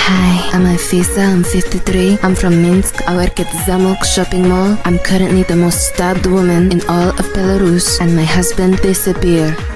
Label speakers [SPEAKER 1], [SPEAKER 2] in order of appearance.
[SPEAKER 1] Hi, I'm Afisa, I'm 53. I'm from Minsk. I work at Zamok shopping mall. I'm currently the most stabbed woman in all of Belarus, and my husband disappeared.